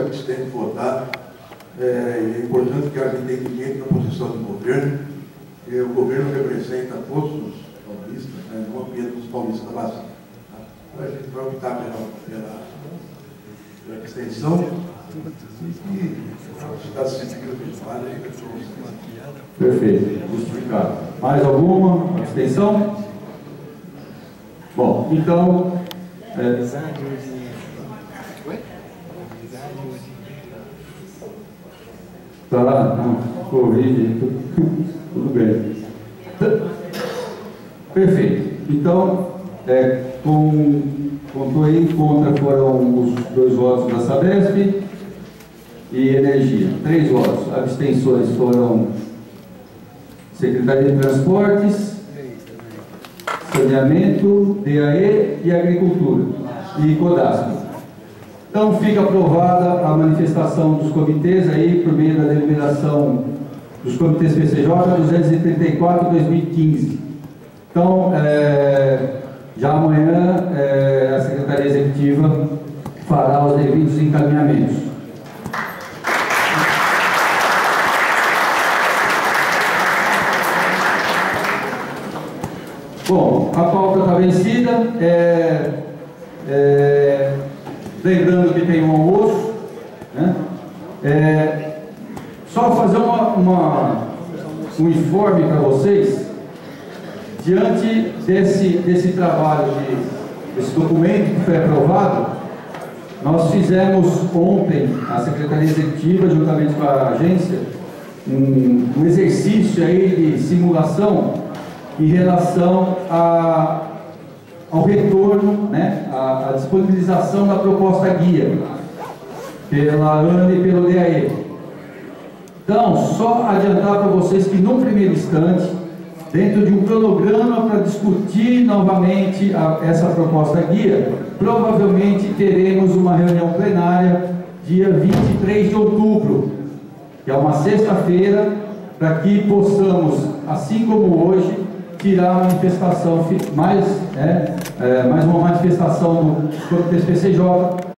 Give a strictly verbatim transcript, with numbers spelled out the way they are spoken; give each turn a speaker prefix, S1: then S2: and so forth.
S1: eles têm que votar. É, é importante que haja entendimento na posição do governo. E o governo representa todos os paulistas, né, não apenas os paulistas da base. Tá? Então a gente vai optar pela, pela, pela extensão e o Estado Civil Vale.
S2: Perfeito, justificado. Mais alguma abstenção? Bom, então. É... Tá lá, não, Covid, tudo, tudo bem. Perfeito. Então, é, com, contou aí, contra foram os dois votos da Sabesp e Energia. Três votos. Abstenções foram Secretaria de Transportes, Saneamento, D A E e Agricultura e Codasco. Então fica aprovada a manifestação dos comitês aí por meio da deliberação dos comitês P C J duzentos e trinta e quatro de dois mil e quinze. Então, é, já amanhã é, a Secretaria Executiva fará os devidos encaminhamentos. Bom, a pauta está vencida. É, é, lembrando que tem um almoço, né? É, só fazer uma, uma, um informe para vocês, diante desse, desse trabalho, de, desse documento que foi aprovado. Nós fizemos ontem, a Secretaria Executiva, juntamente com a agência, um, um exercício aí de simulação em relação a ao retorno, né, a, a disponibilização da proposta guia pela ANA e pelo D A E. Então, só adiantar para vocês que, num primeiro instante, dentro de um cronograma para discutir novamente a, essa proposta guia, provavelmente teremos uma reunião plenária dia vinte e três de outubro, que é uma sexta-feira, para que possamos, assim como hoje, tirar a manifestação, mais, é, é, mais uma manifestação do Comitê P C J